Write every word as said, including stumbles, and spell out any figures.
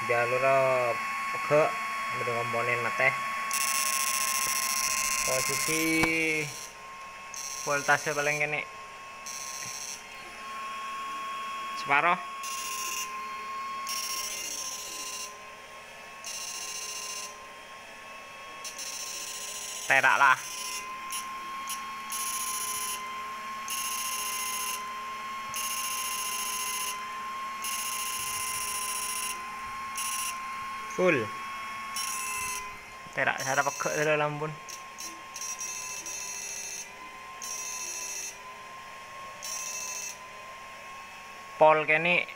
jalur ke udah komponen mate posisi voltase paling kene separuh terak lah full terak cara pegak dari lampun pol kene